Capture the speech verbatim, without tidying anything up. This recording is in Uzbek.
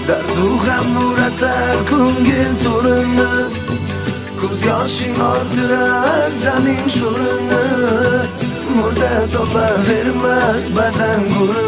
Dardu g'am nuratar ko'ngil to'rini, ko'z yoshing orttirar zamin sho'rini. Murda topavermas ba'zan go'rini.